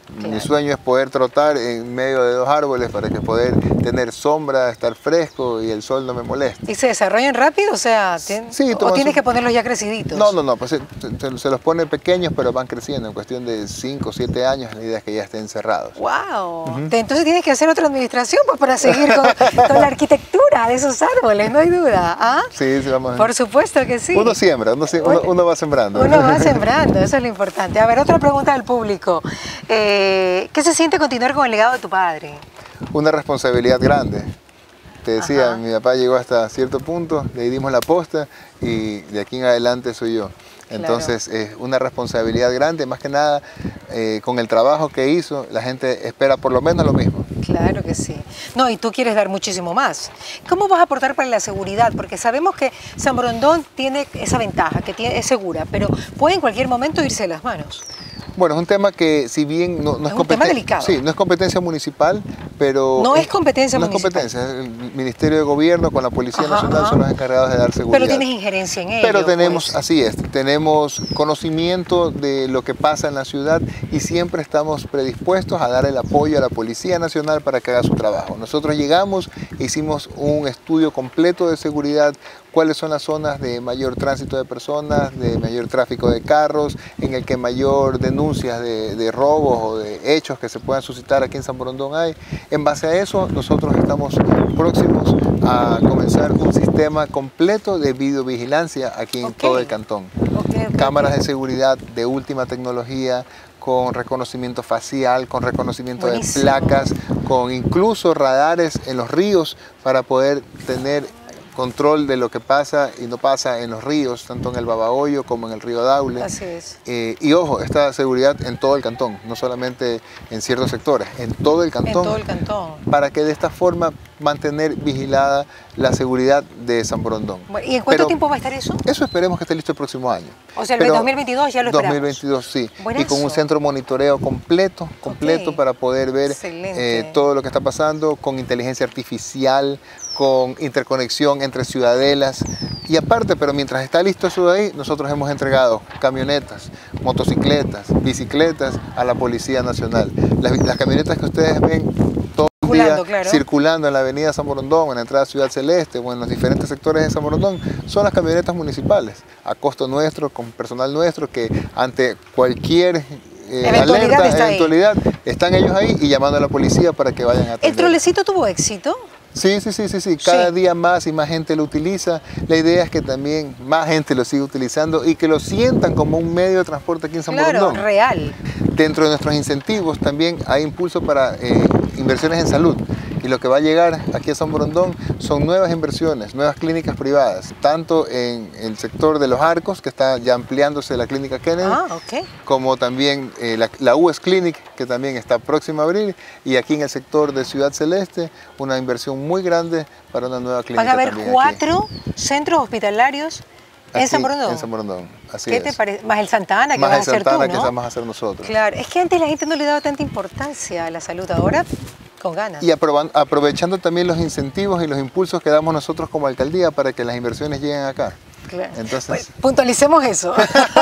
Claro. Mi sueño es poder trotar en medio de dos árboles para que poder tener sombra, estar fresco y el sol no me moleste. ¿Y se desarrollan rápido? O sea, ¿tien... sí, ¿o tienes su... que ponerlos ya creciditos? No, no, no, pues se, se, se los pone pequeños, pero van creciendo. En cuestión de cinco o siete años, la idea es que ya estén cerrados. ¡Wow! Uh-huh. Entonces tienes que hacer otra administración pues, para seguir con, con la arquitectura de esos árboles, no hay duda. ¿Ah? Sí, sí, vamos a... Por supuesto que sí. Uno siembra, uno, uno, uno va sembrando. Uno va sembrando, eso es lo importante. A ver, otra pregunta del público. Eh, ¿Qué se siente continuar con el legado de tu padre? Una responsabilidad grande. Te decía, ajá, mi papá llegó hasta cierto punto, le dimos la posta y de aquí en adelante soy yo. Entonces es claro, una responsabilidad grande, más que nada eh, con el trabajo que hizo, la gente espera por lo menos lo mismo. Claro que sí. No, y tú quieres dar muchísimo más. ¿Cómo vas a aportar para la seguridad? Porque sabemos que San Borondón tiene esa ventaja, que tiene, es segura, pero puede en cualquier momento irse de las manos. Bueno, es un tema que si bien no, no es, es un tema delicado. Sí, no es competencia municipal, pero... No es, es competencia no municipal. No es competencia, el Ministerio de Gobierno con la Policía ajá, Nacional ajá, son los encargados de dar seguridad. Pero tienes injerencia en ello. Pero tenemos, pues. así es, tenemos conocimiento de lo que pasa en la ciudad y siempre estamos predispuestos a dar el apoyo a la Policía Nacional para que haga su trabajo. Nosotros llegamos, hicimos un estudio completo de seguridad, cuáles son las zonas de mayor tránsito de personas, de mayor tráfico de carros, en el que mayor denuncias de, de robos o de hechos que se puedan suscitar aquí en San Borondón hay. En base a eso, nosotros estamos próximos a comenzar un sistema completo de videovigilancia aquí en okay. todo el cantón. Okay, okay, Cámaras okay. de seguridad de última tecnología, con reconocimiento facial, con reconocimiento Buenísimo. de placas, con incluso radares en los ríos para poder tener control de lo que pasa y no pasa en los ríos, tanto en el Babahoyo como en el río Daule. Así es. Eh, y ojo, esta seguridad en todo el cantón, no solamente en ciertos sectores, en todo el cantón. En todo el cantón. Para que de esta forma mantener vigilada la seguridad de San Borondón. Bueno, ¿y en cuánto Pero tiempo va a estar eso? Eso esperemos que esté listo el próximo año. O sea, el Pero dos mil veintidós ya lo esperamos. dos mil veintidós, sí. Buenazo. Y con un centro de monitoreo completo, completo okay. para poder ver eh, todo lo que está pasando, con inteligencia artificial, con interconexión entre ciudadelas. Y aparte, pero mientras está listo eso de ahí, nosotros hemos entregado camionetas, motocicletas, bicicletas a la Policía Nacional. Las, las camionetas que ustedes ven todo el día claro. circulando en la avenida San Borondón, en la entrada a Ciudad Celeste o en los diferentes sectores de San Borondón, son las camionetas municipales, a costo nuestro, con personal nuestro, que ante cualquier eh, eventualidad alerta, eventualidad, ahí. están ellos ahí y llamando a la policía para que vayan a atender. ¿El trolecito tuvo éxito? Sí, sí, sí, sí, sí, cada sí. día más y más gente lo utiliza. La idea es que también más gente lo siga utilizando y que lo sientan como un medio de transporte aquí en San claro, Borondón. real. Dentro de nuestros incentivos también hay impulso para eh, inversiones en salud. Y lo que va a llegar aquí a San Borondón son nuevas inversiones, nuevas clínicas privadas, tanto en el sector de los Arcos, que está ya ampliándose la clínica Kennedy, ah, okay. como también eh, la, la U E S Clinic, que también está próxima a abrir, y aquí en el sector de Ciudad Celeste, una inversión muy grande para una nueva clínica. Van a haber cuatro aquí. centros hospitalarios en aquí, San Borondón. En San Borondón, así ¿Qué es. te parece? Más el Santa Ana que Más vas a hacer Santa Ana tú, ¿no? que vamos a hacer nosotros. Claro, es que antes la gente no le daba tanta importancia a la salud, ahora con ganas. Y aprovechando también los incentivos y los impulsos que damos nosotros como alcaldía para que las inversiones lleguen acá. Claro. Entonces... Pues, puntualicemos eso.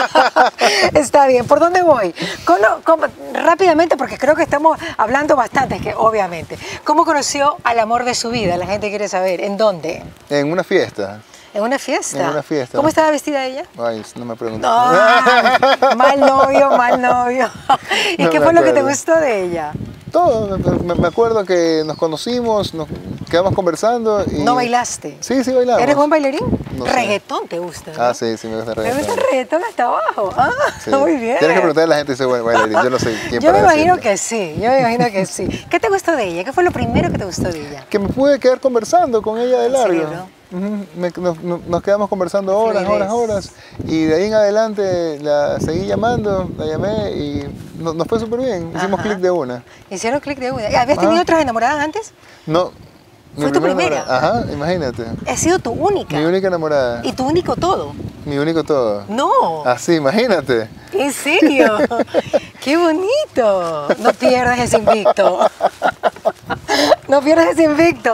Está bien. ¿Por dónde voy? ¿Cómo, cómo, rápidamente, porque creo que estamos hablando bastante, es que obviamente. ¿Cómo conoció al amor de su vida? La gente quiere saber. ¿En dónde? En una fiesta. ¿En una fiesta? En una fiesta. ¿Cómo estaba vestida ella? Ay, no me preguntes. No, mal novio, mal novio. ¿Y no qué fue lo que te gustó de ella? Todo, me acuerdo que nos conocimos, nos quedamos conversando y... ¿No bailaste? Sí, sí bailamos. ¿Eres buen bailarín? No reggaetón sé. te gusta, ¿no? Ah, sí, sí me gusta el reggaetón. ¿Te gusta el reggaetón hasta abajo? Ah, sí. Muy bien. Tienes que preguntarle a la gente si soy buen bailarín, yo no sé quién. Yo me imagino decirlo. que sí, yo me imagino que sí. ¿Qué te gustó de ella? ¿Qué fue lo primero que te gustó de ella? Que me pude quedar conversando con ella de largo. ¿En serio? Uh-huh. me, nos, nos quedamos conversando horas, horas, horas y de ahí en adelante la seguí llamando, la llamé y nos, nos fue súper bien, hicimos clic de una. Hicieron clic de una. ¿Habías tenido Ajá. otras enamoradas antes? No. ¿Fue tu primera? Ajá, imagínate. ¿Ha sido tu única? Mi única enamorada. ¿Y tu único todo? Mi único todo. No. Así, imagínate. ¿En serio? ¡Qué bonito! No pierdas ese invicto. No pierdas ese invicto.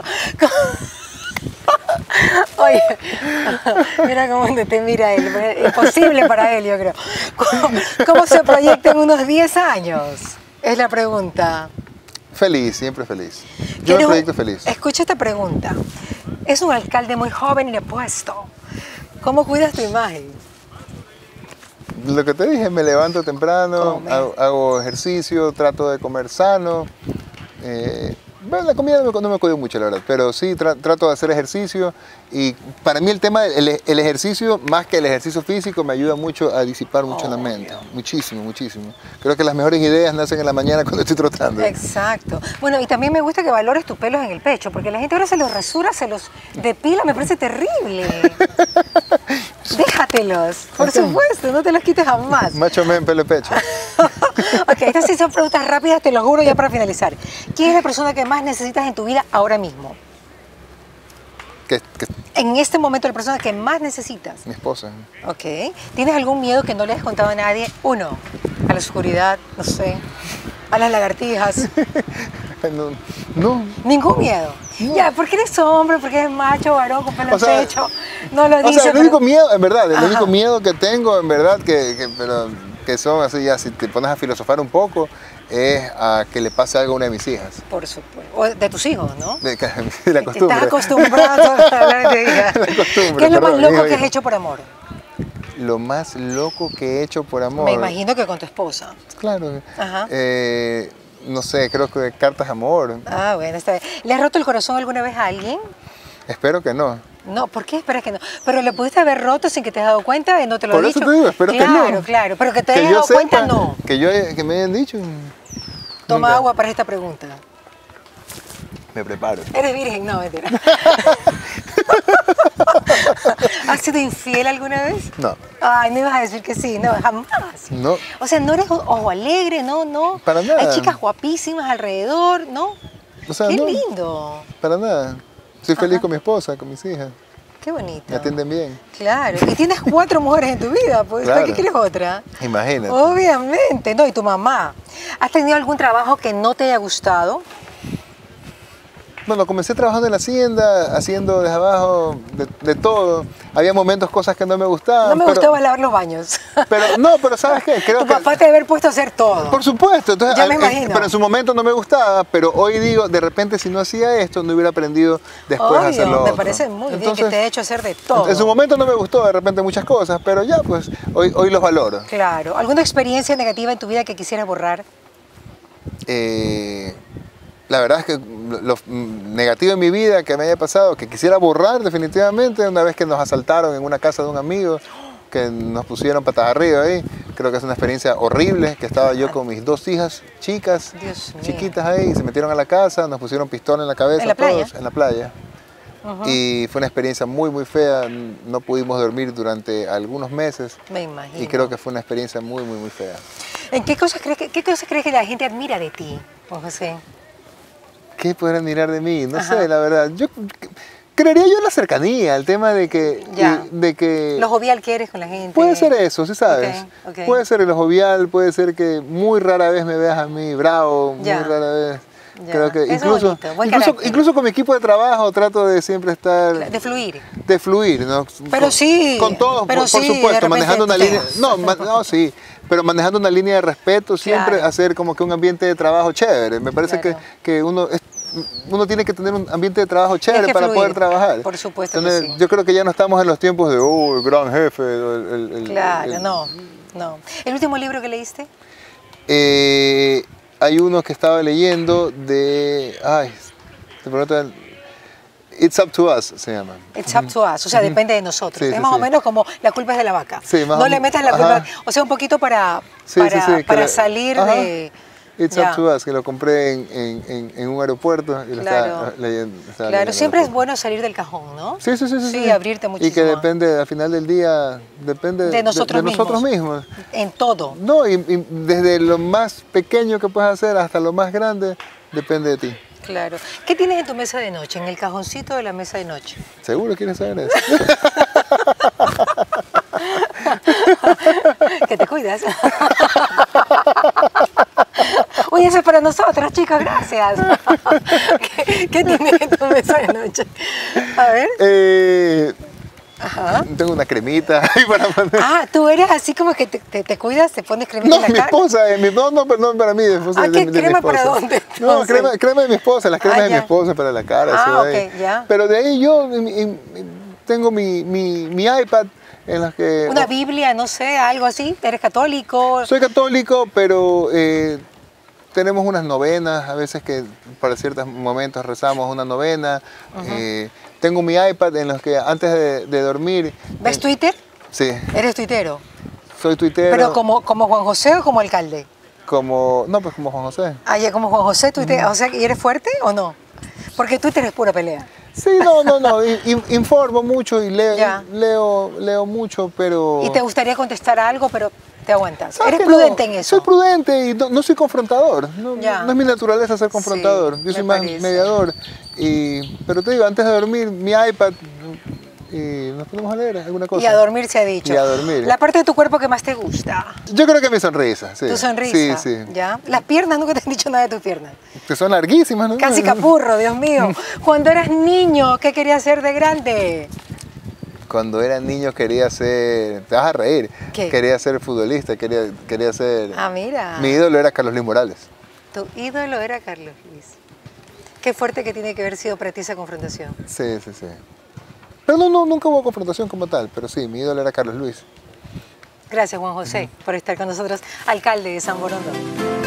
Oye, mira cómo te mira él, imposible para él, yo creo. ¿Cómo, cómo se proyecta en unos diez años? Es la pregunta. Feliz, siempre feliz. Yo me proyecto feliz. Escucha esta pregunta. Es un alcalde muy joven y depuesto. ¿Cómo cuidas tu imagen? Lo que te dije, me levanto temprano, hago, hago ejercicio, trato de comer sano. Eh, bueno, la comida no me, no me cuido mucho, la verdad, pero sí tra trato de hacer ejercicio. Y para mí el tema del el ejercicio, más que el ejercicio físico, me ayuda mucho a disipar mucho oh, la mente. Dios. Muchísimo, muchísimo. Creo que las mejores ideas nacen en la mañana cuando estoy trotando. Exacto. Bueno, y también me gusta que valores tus pelos en el pecho, porque la gente ahora se los rasura, se los depila, me parece terrible. Déjatelos, por supuesto, no te los quites jamás. Macho men, pelo de pecho. Ok, estas sí son preguntas rápidas, te lo juro, ya para finalizar. ¿Quién es la persona que más necesitas en tu vida ahora mismo? ¿Qué, qué? En este momento, la persona que más necesitas. Mi esposa. Ok. ¿Tienes algún miedo que no le has contado a nadie? Uno, a la oscuridad, no sé, a las lagartijas. No, no. ¿Ningún miedo? No. Ya, porque eres hombre, porque eres macho, varón, con pelo en sea, pecho. No lo dices. O sea, el pero... único miedo, en verdad, el Ajá. único miedo que tengo, en verdad, que, que, pero, que son así, ya si te pones a filosofar un poco, es a que le pase algo a una de mis hijas. Por supuesto. O de tus hijos, ¿no? De, de la costumbre. Estás acostumbrado a hablar de hijas. La costumbre. ¿Qué es lo perdón, más loco hijo, que hijo. has hecho por amor? Lo más loco que he hecho por amor. Me imagino que con tu esposa. Claro. Ajá. Eh, no sé, creo que cartas de amor. Ah, bueno, está bien. ¿Le has roto el corazón alguna vez a alguien? Espero que no. No, ¿por qué esperas que no? Pero le pudiste haber roto sin que te hayas dado cuenta, no te lo Por he eso dicho. te digo, espero claro, que no. Claro, claro, pero que te que hayas yo dado sepa, cuenta, no. Que, yo, que me hayan dicho. Toma nunca. agua para esta pregunta. Me preparo. ¿Eres virgen? No, mentira. ¿Has sido infiel alguna vez? No. Ay, no ibas a decir que sí, no, jamás. No. O sea, no eres ojo alegre, no, no. Para nada. Hay chicas guapísimas alrededor, ¿no? O sea, Qué no, lindo. Para nada. Soy feliz Ajá. con mi esposa, con mis hijas. Qué bonito. Me atienden bien. Claro. Y tienes cuatro mujeres en tu vida, pues, Claro. ¿para qué quieres otra? Imagínate. Obviamente, no, y tu mamá. ¿Has tenido algún trabajo que no te haya gustado? Bueno, comencé trabajando en la hacienda, haciendo desde abajo de, de todo. Había momentos, cosas que no me gustaban. No me pero, gustaba lavar los baños. Pero no, pero ¿sabes qué? Creo Tu que, papá te debe haber puesto a hacer todo. Por supuesto. Entonces, Ya me eh, imagino. Pero en su momento no me gustaba, pero hoy digo, de repente si no hacía esto, no hubiera aprendido después Obvio, a hacerlo. me otro. parece muy Entonces, bien que te he hecho hacer de todo. En su momento no me gustó de repente muchas cosas, pero ya pues hoy, hoy los valoro. Claro. ¿Alguna experiencia negativa en tu vida que quisieras borrar? Eh, la verdad es que lo, lo negativo en mi vida que me haya pasado, que quisiera borrar definitivamente, una vez que nos asaltaron en una casa de un amigo, que nos pusieron patas arriba ahí. Creo que es una experiencia horrible, que estaba yo con mis dos hijas chicas, Dios mío. chiquitas ahí, y se metieron a la casa, nos pusieron pistola en la cabeza. ¿En la todos, playa? En la playa. Uh-huh. Y fue una experiencia muy, muy fea. No pudimos dormir durante algunos meses. Me imagino. Y creo que fue una experiencia muy, muy, muy fea. ¿En qué cosas crees que, qué cosas crees que la gente admira de ti, Juan José? ¿Qué podrán admirar de mí? No Ajá. sé, la verdad. Yo creería yo la cercanía, el tema de que... Ya. De que Lo jovial que eres con la gente. puede ser eso, sí sabes. Ok, ok. Puede ser lo jovial, puede ser que muy rara vez me veas a mí bravo, Ya. muy rara vez. Ya. Creo que Eso es incluso, bonito, buen incluso, carácter. incluso con mi equipo de trabajo trato de siempre estar... De fluir. De fluir, ¿no? Pero Con- sí, Con todos, pero por, por sí, de supuesto, repente manejando una te- línea... No, ma- no, sí, pero manejando una línea de respeto, siempre Claro. hacer como que un ambiente de trabajo chévere. Me parece Claro. que, que uno, es- uno tiene que tener un ambiente de trabajo chévere que para fluir, poder trabajar. por supuesto que Entonces, sí. yo creo que ya no estamos en los tiempos de, oh, el gran jefe. el- el- el- Claro, el- no, no. ¿El último libro que leíste? Eh, hay uno que estaba leyendo de... Ay, te preguntan... It's Up to Us se llama. It's up to us, o sea, depende de nosotros. Sí, es sí, más sí. o menos como la culpa es de la vaca. Sí, más no o- le metas la culpa, ajá. o sea, un poquito para, Sí, para, sí, sí, que para la- salir ajá. de... It's Ya. Up to Us, que lo compré en, en, en, en un aeropuerto y lo Claro. estaba leyendo. estaba Claro, leyendo siempre en es el bueno salir del cajón, ¿no? Sí, sí, sí, sí. Sí, abrirte muchísimo. Y que depende, al final del día, depende De nosotros de nosotros mismos. mismos. En todo. No, y, y desde lo más pequeño que puedes hacer hasta lo más grande, depende de ti. Claro. ¿Qué tienes en tu mesa de noche, en el cajoncito de la mesa de noche? ¿Seguro quieres saber eso? Que te cuidas. Oye, eso es para nosotros, chicos, gracias. ¿Qué, qué tienes en tu mesa de noche? A ver. Eh, Ajá. Tengo una cremita ahí para poner. Ah, tú eres así como que te, te, te cuidas, te pones cremita No, en la mi cara. esposa, eh, mi, no, no, no para mí, de, esposa, Ah, de, ¿qué de mi crema esposa. para dónde, No, entonces? crema, crema de mi esposa, las cremas Ah, de mi ya. esposa para la cara. Ah, sí, ok, ya. Pero de ahí yo en- en- en- tengo mi, mi, mi iPad en las que... Una Biblia, no sé, algo así. ¿Eres católico? Soy católico, pero eh, tenemos unas novenas, a veces que para ciertos momentos rezamos una novena. Uh-huh. eh, tengo mi iPad en los que antes de, de dormir... ¿Ves eh, Twitter? Sí, ¿Eres tuitero? soy tuitero. ¿Pero como, como Juan José o como alcalde? Como, no, pues como Juan José. Ah, ya como Juan José, tuitero. O sea, ¿y eres fuerte o no? Porque Twitter es pura pelea. Sí, no, no, no, in- informo mucho y leo, Ya. leo, leo mucho, pero... Y te gustaría contestar algo, pero te aguantas. ¿Sabes ¿Eres qué? prudente No, en eso? Soy prudente y no, no soy confrontador. No, Ya. no es mi naturaleza ser confrontador. Sí, Yo soy me más parece. mediador. Y, pero te digo, antes de dormir, mi iPad y nos ponemos a leer alguna cosa. Y a dormir se ha dicho. Y a dormir. La parte de tu cuerpo que más te gusta. Yo creo que mi sonrisa, sí. Tu sonrisa. Sí, sí. ¿Ya? Las piernas, nunca te han dicho nada de tus piernas. Que son larguísimas, ¿no? Casi capurro, Dios mío. Cuando eras niño, ¿qué querías ser de grande? Cuando era niño quería ser... Te vas a reír. ¿Qué? Quería ser futbolista, quería, quería ser... Ah, mira. Mi ídolo era Carlos Luis Morales. Tu ídolo era Carlos Luis. Qué fuerte que tiene que haber sido para ti esa confrontación. Sí, sí, sí. Pero no, no, nunca hubo confrontación como tal, pero sí, mi ídolo era Carlos Luis. Gracias, Juan José, por estar con nosotros, alcalde de San Borondón.